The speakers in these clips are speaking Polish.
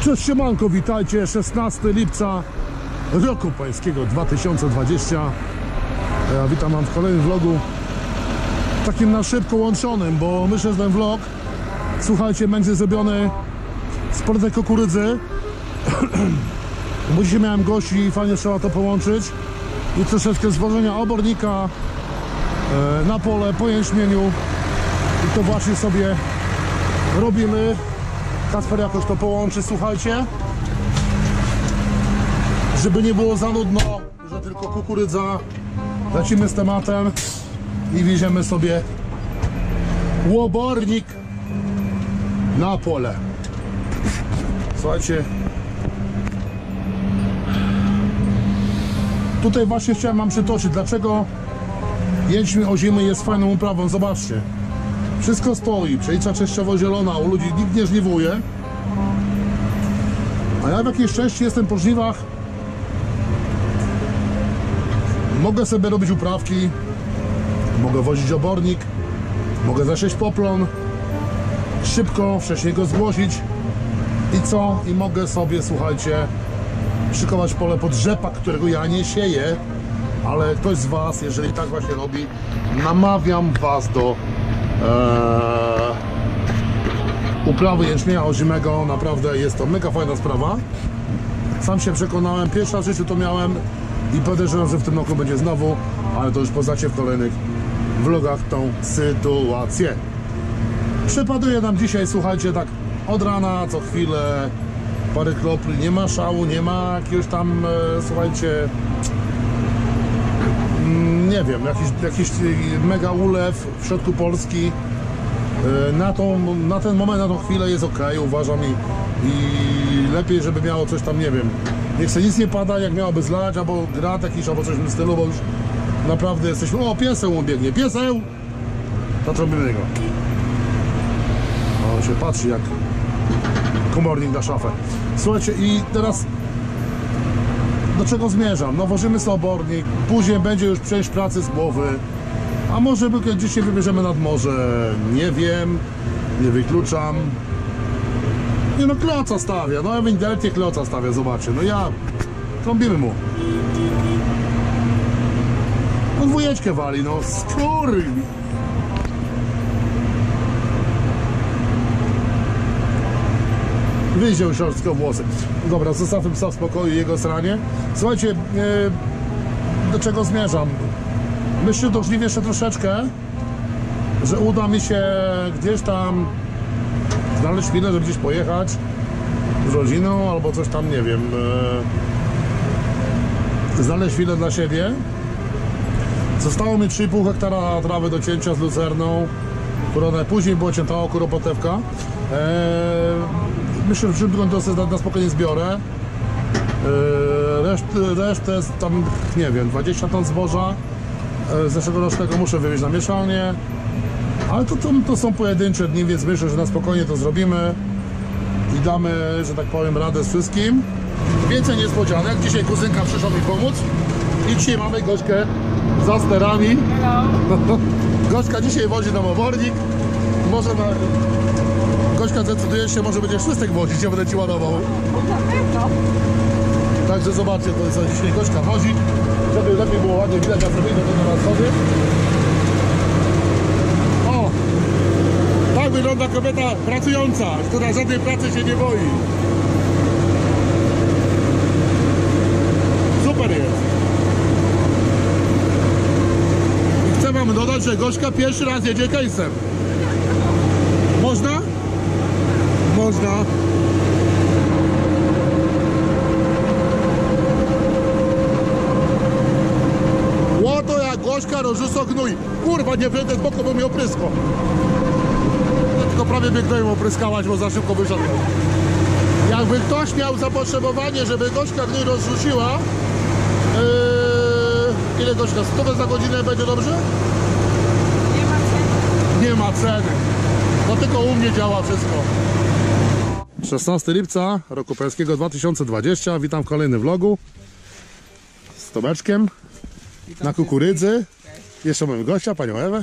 Cześć, siemanko, witajcie, 16 lipca roku pańskiego 2020. Ja witam wam w kolejnym vlogu, takim na szybko łączonym, bo myślę, że ten vlog, słuchajcie, będzie zrobiony z portek kukurydzy. Bo dzisiaj miałem gości i fajnie trzeba to połączyć. I troszeczkę zwożenia obornika na pole po jęczmieniu. I to właśnie sobie robimy. Kasper jakoś to połączy, słuchajcie, żeby nie było za nudno, że tylko kukurydza. Lecimy z tematem i wieziemy sobie łobornik na pole. Słuchajcie, tutaj właśnie chciałem wam przytoczyć, dlaczego jęczmień ozimy jest fajną uprawą. Zobaczcie, wszystko stoi, pszenica częściowo-zielona, u ludzi nikt nie żniwuje. A ja w jakiejś części jestem po żniwach. Mogę sobie robić uprawki, mogę wozić obornik, mogę zasieć poplon, szybko, wcześniej go zgłosić. I co? I mogę sobie, słuchajcie, szykować pole pod rzepak, którego ja nie sieję. Ale ktoś z was, jeżeli tak właśnie robi, namawiam was do uprawy jęczmienia ozimego. Naprawdę jest to mega fajna sprawa. Sam się przekonałem, pierwszy raz w życiu to miałem i podejrzewam, że w tym roku będzie znowu, ale to już poznacie w kolejnych vlogach tą sytuację. Przypaduje nam dzisiaj, słuchajcie, tak od rana, co chwilę parę kropli, nie ma szału, nie ma jakiegoś tam, słuchajcie, nie wiem, jakiś mega ulew w środku Polski. Na ten moment, na tą chwilę jest ok, uważam, i lepiej, żeby miało coś tam, nie wiem, niech się nic nie pada, jak miałoby zlać, albo grad jakiś, albo coś w tym stylu, bo już naprawdę jesteśmy... O, pieseł ubiegnie, pieseł! To robimy go. On się patrzy jak komornik na szafę. Słuchajcie, i teraz do czego zmierzam? No, wożymy sobie obornik, później będzie już przejść pracy z głowy. A może gdzieś się wybierzemy nad morze, nie wiem, nie wykluczam. Nie no, kloca stawia, no ewidentnie kloca stawia, zobaczcie, no ja, trąbimy mu. No dwójeczkę wali, no skurwi. Wyjdzie szorstko włosy. Dobra, zostawmy psa w spokoju i jego sranie. Słuchajcie, do czego zmierzam? Myślę dożliwie jeszcze troszeczkę, że uda mi się gdzieś tam znaleźć chwilę, żeby gdzieś pojechać z rodziną albo coś tam, nie wiem, znaleźć chwilę dla siebie. Zostało mi 3,5 hektara trawy do cięcia z lucerną, która później była cięta kuropotewka. Myślę, że w przyszłym tygodniu to na spokojnie zbiorę. Resztę tam, nie wiem, 20 ton zboża z zeszłego rocznego muszę wywieźć na mieszalnię, ale to są pojedyncze dni, więc myślę, że na spokojnie to zrobimy i damy, że tak powiem, radę z wszystkim. Więcej niespodzianek. Dzisiaj kuzynka przyszła mi pomóc i dzisiaj mamy Gośkę za sterami. Gośka dzisiaj wozi nam obornik. Może Gośka decyduje się, może będzie szwystek wozić, ja będę ci ładował. Także zobaczcie, to jest dzisiaj Gośka wozi, żeby lepiej było ładnie widać, a zrobimy to na schody. O! Tak wygląda kobieta pracująca, która żadnej pracy się nie boi. Super jest. I chcę wam dodać, że Gośka pierwszy raz jedzie case'em. Można? Można. Łoto jak Gośka rozrzuca gnój. Kurwa, nie wejdę z boku, bo mi oprysko. Ja tylko prawie biegnąłem opryskałać, bo za szybko wyszedł. Jakby ktoś miał zapotrzebowanie, żeby Gośka gnój rozrzuciła, ile Gośka? 100 za godzinę będzie dobrze? Nie ma ceny. Nie ma ceny. To tylko u mnie działa wszystko. 16 lipca roku pańskiego 2020. Witam w kolejnym vlogu z Tomeczkiem na kukurydzy. Jeszcze mamy gościa, panią Ewę.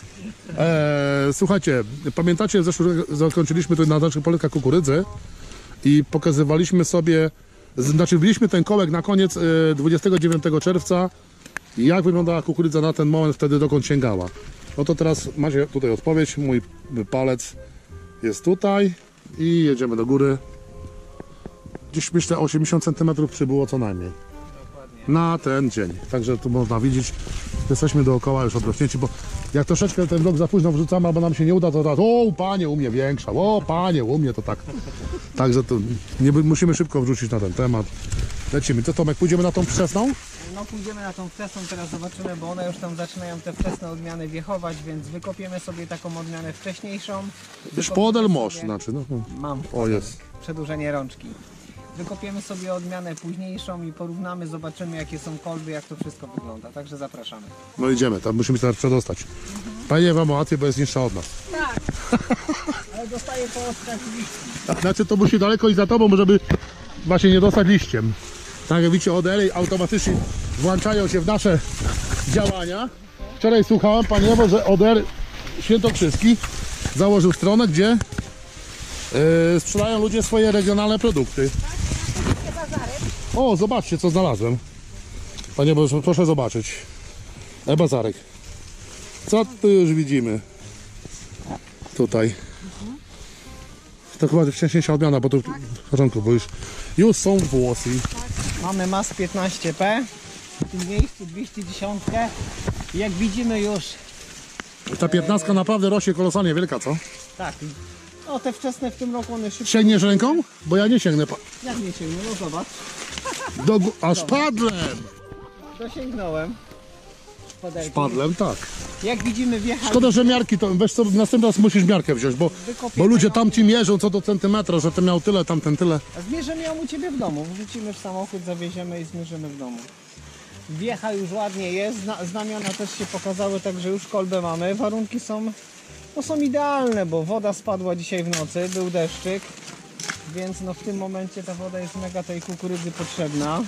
Słuchajcie, pamiętacie, zakończyliśmy tu na naszych polkach kukurydzy i pokazywaliśmy sobie, znaczy wbiliśmy ten kołek na koniec 29 czerwca, jak wyglądała kukurydza na ten moment, wtedy dokąd sięgała. No to teraz macie tutaj odpowiedź, mój palec jest tutaj i jedziemy do góry. Gdzieś myślę 80 cm przybyło co najmniej na ten dzień. Także tu można widzieć, jesteśmy dookoła już obrośnięci, bo jak troszeczkę ten vlog za późno wrzucamy, albo nam się nie uda, to raz, o panie u mnie większa, o panie u mnie to tak. Także to nie, musimy szybko wrzucić na ten temat. Lecimy. Co Tomek, pójdziemy na tą wczesną? No pójdziemy na tą wczesną, teraz zobaczymy, bo one już tam zaczynają te wczesne odmiany wiechować, więc wykopiemy sobie taką odmianę wcześniejszą. Już podel mosz, znaczy. No. Mam O jest. przedłużenie rączki. Wykopiemy sobie odmianę późniejszą i porównamy, zobaczymy jakie są kolby, jak to wszystko wygląda. Także zapraszamy. No idziemy, tam musimy się teraz przedostać. Panie wam łatwiej, bo jest niższa od nas. Tak, ale dostaję po ostrach liści. Znaczy to musi daleko iść za tobą, żeby właśnie nie dostać liściem. Tak jak widzicie, ODR automatycznie włączają się w nasze działania. Wczoraj słuchałem, panie Ewo, że ODR Świętokrzyski założył stronę, gdzie sprzedają ludzie swoje regionalne produkty. O, zobaczcie, co znalazłem. Panie Boże, proszę zobaczyć. Bazarek. Co tu już widzimy? Tutaj. To chyba wcześniejsza odmiana, bo to w porządku, bo już są włosy. Mamy MAS 15P, w tym miejscu 210. Jak widzimy już, Ta 15 naprawdę rośnie kolosalnie wielka, co? tak, no te wczesne w tym roku one szybko. Sięgniesz ręką? Bo ja nie sięgnę. Jak nie sięgną, no zobacz, Aż padlem! dosięgnąłem. Szpadelki. Padlem, tak. Jak widzimy wjechać. Szkoda, że miarki to, weź sobie, następny raz musisz miarkę wziąć, bo ludzie tam ci mierzą co do centymetra, że ten miał tyle, tamten tyle. A zmierzymy ją u Ciebie w domu. Wrzucimy w samochód, zawieziemy i zmierzymy w domu. Wiecha już ładnie jest, znamiona też się pokazały, także już kolbę mamy. Warunki są, no są idealne, bo woda spadła dzisiaj w nocy, był deszczyk, więc no w tym momencie ta woda jest mega tej kukurydzy potrzebna.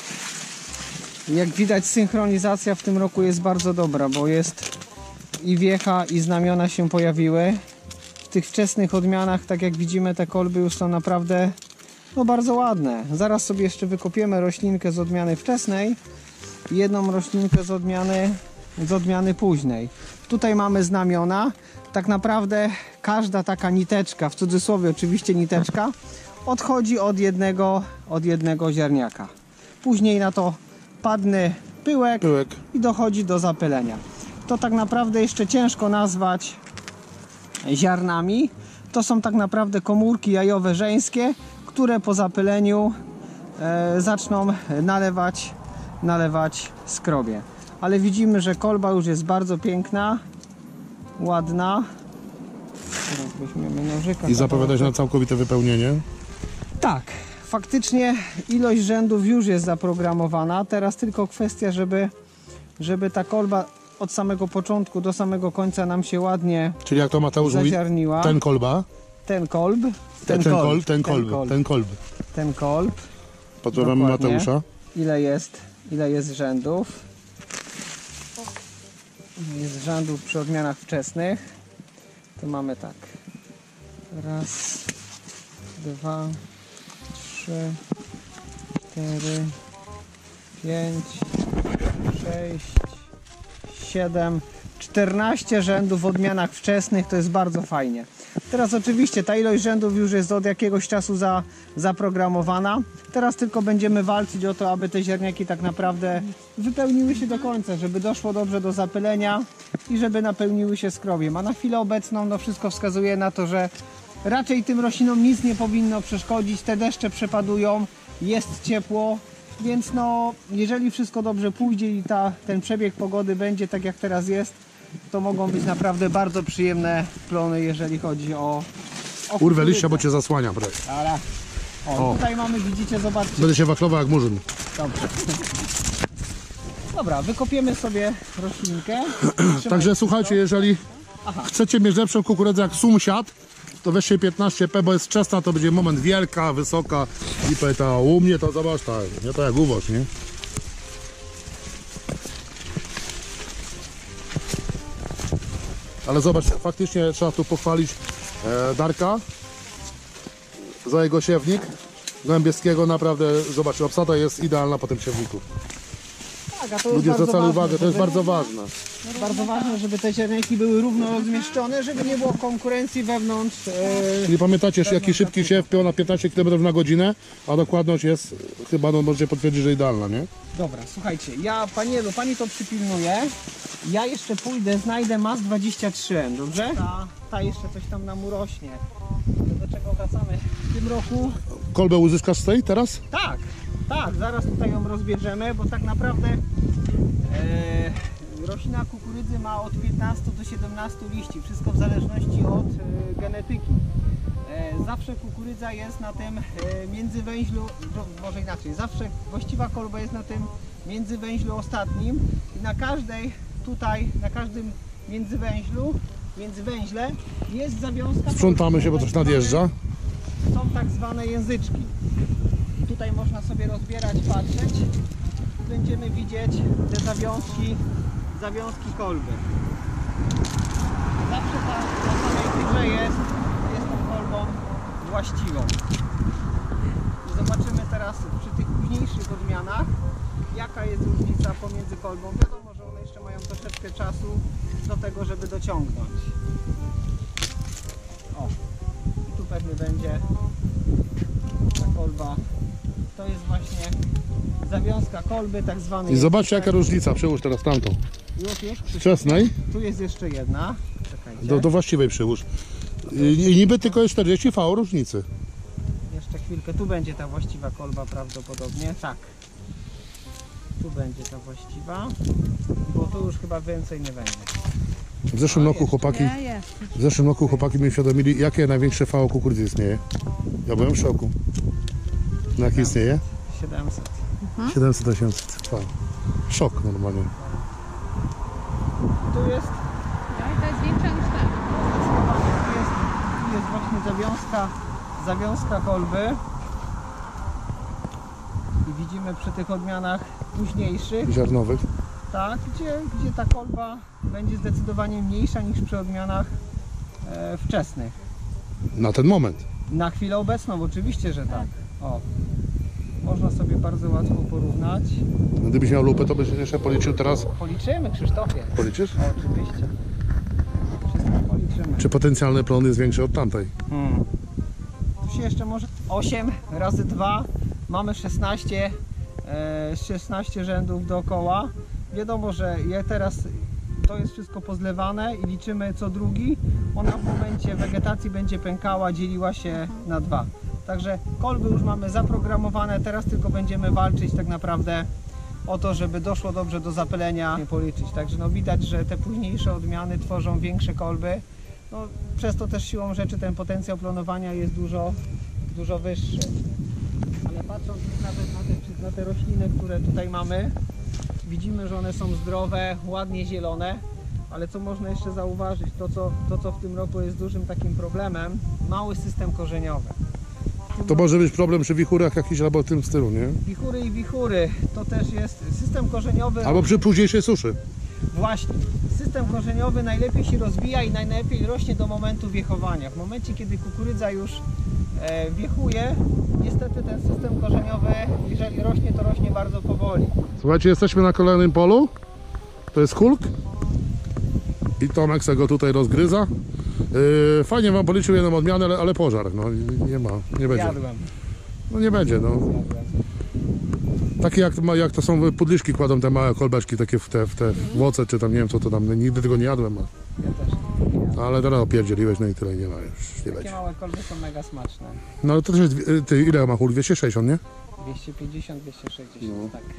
Jak widać, synchronizacja w tym roku jest bardzo dobra, bo jest i wiecha, i znamiona się pojawiły. W tych wczesnych odmianach, tak jak widzimy, te kolby już są naprawdę no, bardzo ładne. Zaraz sobie jeszcze wykopiemy roślinkę z odmiany wczesnej i jedną roślinkę z odmiany późnej. Tutaj mamy znamiona. Tak naprawdę każda taka niteczka, w cudzysłowie oczywiście niteczka, odchodzi od jednego ziarniaka. Później na to padnie pyłek i dochodzi do zapylenia. To tak naprawdę jeszcze ciężko nazwać ziarnami. To są tak naprawdę komórki jajowe żeńskie, które po zapyleniu zaczną nalewać skrobie. Ale widzimy, że kolba już jest bardzo piękna, ładna. Teraz weźmiemy nożyka. I zapowiadać na całkowite wypełnienie. Tak, faktycznie ilość rzędów już jest zaprogramowana. Teraz tylko kwestia, żeby ta kolba od samego początku do samego końca nam się ładnie Czyli jak to Mateusz mówi, zaziarniła. ten kolba, ten kolb. Pozdrawiamy Dokładnie. Mateusza. Ile jest rzędów? Jest rzędów przy odmianach wczesnych. To mamy tak. Raz, 2, 3, 4, 5, 6, 7, 14 rzędów w odmianach wczesnych, to jest bardzo fajnie. Teraz oczywiście ta ilość rzędów już jest od jakiegoś czasu zaprogramowana. Teraz tylko będziemy walczyć o to, aby te ziarniaki tak naprawdę wypełniły się do końca, żeby doszło dobrze do zapylenia i żeby napełniły się skrobiem. A na chwilę obecną no wszystko wskazuje na to, że raczej tym roślinom nic nie powinno przeszkodzić. Te deszcze przepadują, jest ciepło, więc no jeżeli wszystko dobrze pójdzie i ten przebieg pogody będzie tak jak teraz jest, to mogą być naprawdę bardzo przyjemne plony, jeżeli chodzi o Urwę liścia, bo cię zasłania. Dobra. O, tutaj mamy, widzicie, zobaczcie. Będę się wachlował jak murzyn. Dobrze. Dobra, wykopiemy sobie roślinkę. Także słuchajcie, jeżeli chcecie mieć lepszą kukurydzę jak sąsiad, to weźcie 15P, bo jest wczesna, to będzie moment wielka, wysoka i pyta, u mnie to zobacz, tak, nie to jak uwoż, nie? Ale zobacz, faktycznie trzeba tu pochwalić Darka, za jego siewnik Głębieskiego. Naprawdę, zobaczcie, obsada jest idealna po tym siewniku. Tak, a to jest Ludzie bardzo zwracali ważne, uwagę, to jest żeby- bardzo ważne. Bardzo ważne, żeby te ziarnki były równo rozmieszczone, żeby nie było konkurencji wewnątrz. Czyli pamiętacie, jaki szybki siew, pełna 15 km na godzinę, a dokładność jest chyba, no możecie potwierdzić, że idealna, nie? Dobra, słuchajcie, panielu, pani to przypilnuje. Ja jeszcze pójdę, znajdę MAS 23N, dobrze? Ta jeszcze coś tam nam urośnie. Ale do czego wracamy? W tym roku Kolbę uzyskasz z tej teraz? tak, zaraz tutaj ją rozbierzemy, bo tak naprawdę roślina kukurydzy ma od 15 do 17 liści, wszystko w zależności od genetyki. Zawsze kukurydza jest na tym międzywęźlu, może inaczej, zawsze właściwa kolba jest na tym międzywęźlu ostatnim i na każdym międzywęźle jest zawiązka. Sprzątamy się, bo coś nadjeżdża. Są tak zwane języczki. Tutaj można sobie rozbierać, patrzeć. Będziemy widzieć te zawiązki kolby. Zawsze ta na samej górze jest tą kolbą właściwą. I zobaczymy teraz przy tych późniejszych odmianach, jaka jest różnica pomiędzy kolbą. Wiadomo, że one jeszcze mają troszeczkę czasu do tego, żeby dociągnąć. O, i tu pewnie będzie ta kolba. To jest właśnie zawiązka kolby, tak zwanej. I zobaczcie, jaka różnica, przyłóż teraz tamtą. Już. Wczesnej Tu jest jeszcze jedna. Czekajcie. do właściwej przyłóż. I niby tylko jest 40 V różnicy. Jeszcze chwilkę. Tu będzie ta właściwa kolba prawdopodobnie. Tak. Tu będzie ta właściwa. Bo tu już chyba więcej nie będzie. W zeszłym roku chłopaki mi uświadomili, jakie największe V kukurydzy istnieje. Ja byłem w szoku. Na jakie istnieje? 700. 700-800 V. Szok normalnie. Tu jest, No i to jest większa niż ta. tu jest właśnie zawiązka kolby. I widzimy przy tych odmianach późniejszych, Ziarnowych. tak, gdzie ta kolba będzie zdecydowanie mniejsza niż przy odmianach wczesnych. Na ten moment. Na chwilę obecną oczywiście, że tak. O. Można sobie bardzo łatwo porównać. Gdybyś miał lupę, to byś jeszcze policzył teraz. Policzymy, Krzysztofie. Policzysz? Oczywiście. Wszystko policzymy. Czy potencjalny plon jest większy od tamtej? Tu się jeszcze może 8 razy 2 mamy 16 rzędów dookoła. Wiadomo, że teraz to jest wszystko pozlewane i liczymy co drugi. Ona w momencie wegetacji będzie pękała, dzieliła się na 2. Także kolby już mamy zaprogramowane, teraz tylko będziemy walczyć tak naprawdę o to, żeby doszło dobrze do zapylenia, nie policzyć. Także no widać, że te późniejsze odmiany tworzą większe kolby. No, przez to też siłą rzeczy ten potencjał planowania jest dużo wyższy. Ale patrząc już nawet na te rośliny, które tutaj mamy, widzimy, że one są zdrowe, ładnie zielone. Ale co można jeszcze zauważyć, to co w tym roku jest dużym takim problemem, mały system korzeniowy. To może być problem przy wichurach jakiś albo w tym stylu, nie? Wichury, to też jest system korzeniowy. Albo przy późniejszej suszy. Właśnie, system korzeniowy najlepiej się rozwija i najlepiej rośnie do momentu wiechowania. W momencie, kiedy kukurydza już wiechuje, niestety ten system korzeniowy, jeżeli rośnie, to rośnie bardzo powoli. Słuchajcie, jesteśmy na kolejnym polu. To jest Hulk. I Tomek se go tutaj rozgryza. Fajnie wam policzył jedną odmianę, ale pożar. No nie będzie. Jadłem. No nie będzie, no. Takie jak to są pudliszki, kładą te małe kolbeczki takie w te woce, czy tam nie wiem co to tam, nigdy tego nie jadłem. Ja też. Ale teraz opierdzieliłeś, no i tyle, nie ma już, nie Takie będzie. małe kolby są mega smaczne. No ale to też jest, ty ile ma Hulk? 260, nie? 250, 260, tak.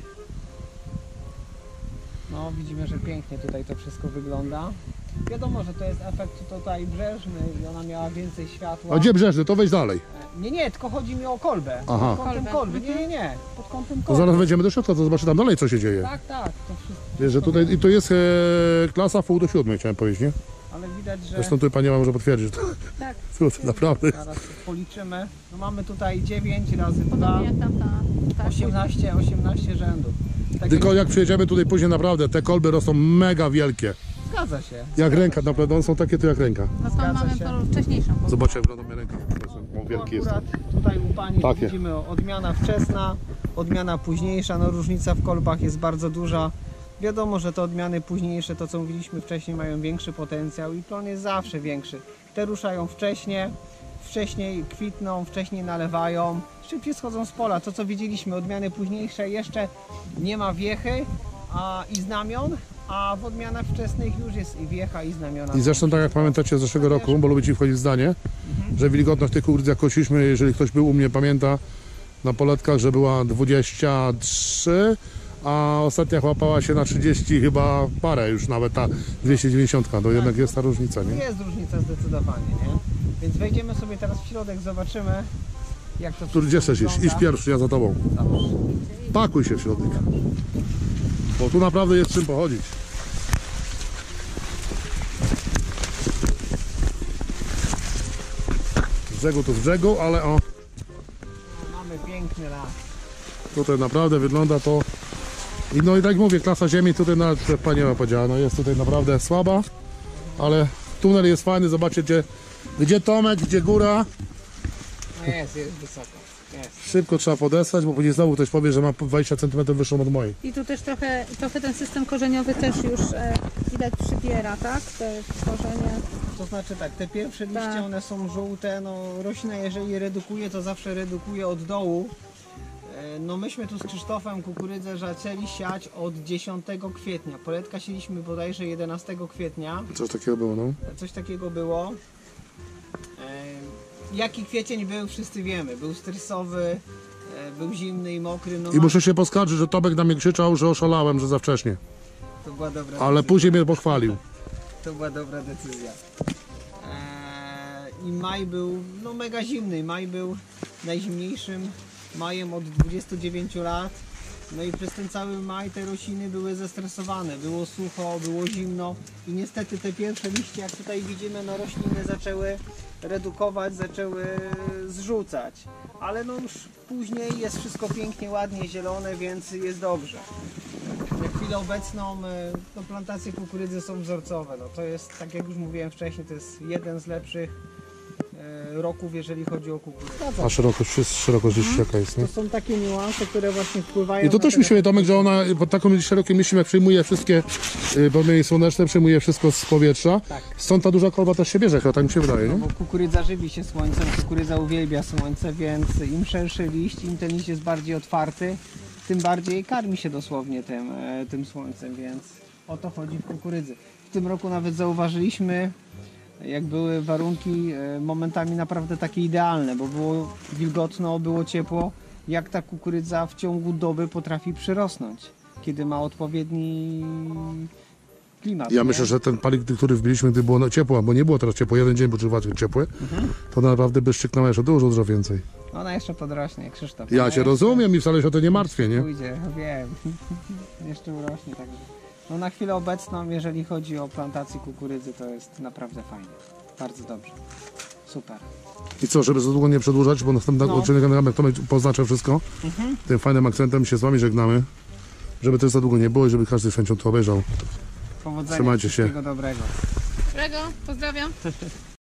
No widzimy, że pięknie tutaj to wszystko wygląda. Wiadomo, że to jest efekt tutaj brzeżny i ona miała więcej światła. A gdzie brzeżny? To wejdź dalej. Nie, tylko chodzi mi o kolbę. Aha. Pod kątem kolby. Nie. Pod kątem To kolby. zaraz wejdziemy do środka, to zobaczy tam dalej co się dzieje. Tak, to wszystko. Wiesz, że tutaj, i to jest klasa pół do 7, chciałem powiedzieć, nie? Ale widać, że Zresztą tutaj pani może potwierdzić, to, Tak, to naprawdę. zaraz policzymy. No mamy tutaj 9 razy 2, podobnie jak tamta. Tak, 18 rzędów. Tak Tylko jak przyjedziemy tutaj później, naprawdę te kolby rosną mega wielkie. Zgadza się. Jak ręka, naprawdę one są takie tu jak ręka. no to Zgadza mamy się. wcześniejszą. Zobaczcie jak wygląda moja ręka. wielki jest. Akurat tutaj u Pani Takie. widzimy odmiana wczesna, odmiana późniejsza, no różnica w kolbach jest bardzo duża. Wiadomo, że te odmiany późniejsze, to co mówiliśmy wcześniej, mają większy potencjał i plon jest zawsze większy. Te ruszają wcześniej kwitną, wcześniej nalewają, szybciej schodzą z pola. To co widzieliśmy, odmiany późniejsze jeszcze nie ma wiechy i znamion, a w odmianach wczesnych już jest i wiecha, i znamiona. I zresztą tak jak pamiętacie z zeszłego roku, bo lubię Ci wchodzić w zdanie, że wilgotność tych kukurydz jak kosiliśmy, jeżeli ktoś był u mnie, pamięta, na poletkach, że była 23, a ostatnia łapała się na 30 chyba parę już, nawet ta 290, to jednak jest ta różnica, nie? Jest różnica zdecydowanie, nie? Więc wejdziemy sobie teraz w środek, zobaczymy jak to Który gdzie chcesz iść? wygląda. Idź pierwszy, ja za Tobą. Pakuj się w środek. Bo tu naprawdę jest czym pochodzić. Z brzegu to z brzegu, ale o, Mamy piękny las. tutaj naprawdę wygląda to. I no i tak mówię, klasa ziemi tutaj nawet Pani ma powiedziała, no jest tutaj naprawdę słaba, ale tunel jest fajny, zobaczcie gdzie Tomek, gdzie góra. No jest wysoko. Jest. Szybko trzeba podesłać, bo później znowu ktoś powie, że ma 20 cm wyższą od mojej. I tu też trochę ten system korzeniowy też już widać przybiera, tak? Te korzenie. To znaczy tak, te pierwsze liście Tak. one są żółte, no roślina jeżeli redukuje, to zawsze redukuje od dołu. No myśmy tu z Krzysztofem kukurydzę zaczęli siać od 10 kwietnia. Poletka sieliśmy bodajże 11 kwietnia. Coś takiego było, no. Coś takiego było. Jaki kwiecień był, wszyscy wiemy. Był stresowy, był zimny i mokry. No I muszę się poskarżyć, że Tomek na mnie krzyczał, że oszalałem, że za wcześnie. to była dobra Ale decyzja. później mnie pochwalił. To była dobra decyzja. I maj był no mega zimny. Maj był najzimniejszym majem od 29 lat. No i przez ten cały maj te rośliny były zestresowane. Było sucho, było zimno i niestety te pierwsze liście, jak tutaj widzimy, no rośliny zaczęły redukować, zaczęły zrzucać. Ale no już później jest wszystko pięknie, ładnie zielone, więc jest dobrze. Na chwilę obecną no, plantacje kukurydzy są wzorcowe. No, to jest, tak jak już mówiłem wcześniej, to jest jeden z lepszych roków, jeżeli chodzi o kukurydzę. A szerokość liści jaka jest, nie? To są takie niuanse, które właśnie wpływają I to na też ten mi się Tomek, że ona pod taką szerokim liściem, jak przejmuje wszystkie promienie słoneczne, przejmuje wszystko z powietrza. Tak. Stąd ta duża kolba też się bierze, chyba tak mi się wydaje, nie? Bo kukurydza żywi się słońcem, kukurydza uwielbia słońce, więc im szerszy liść, im ten liść jest bardziej otwarty, tym bardziej karmi się dosłownie tym słońcem, więc o to chodzi w kukurydzy. W tym roku nawet zauważyliśmy, jak były warunki momentami naprawdę takie idealne, bo było wilgotno, było ciepło, jak ta kukurydza w ciągu doby potrafi przyrosnąć, kiedy ma odpowiedni klimat. Ja nie? myślę, że ten palik, który wbiliśmy, gdy było ciepło, bo nie było teraz ciepło, jeden dzień był ciepły, to naprawdę by szczyknęła jeszcze dużo więcej. Ona jeszcze podrośnie, Krzysztof. Ja Ona cię jeszcze rozumiem i wcale się o to nie martwię, nie? Pójdzie, wiem. Jeszcze urośnie, także. No na chwilę obecną, jeżeli chodzi o plantację kukurydzy, to jest naprawdę fajnie. Bardzo dobrze. Super. I co, żeby za długo nie przedłużać, bo następnego No. odcinka Tomek poznaczę wszystko, tym fajnym akcentem się z wami żegnamy, żeby też za długo nie było i żeby każdy z chęcią to obejrzał. Powodzenia, Trzymajcie się. wszystkiego dobrego. Dobrego, pozdrawiam.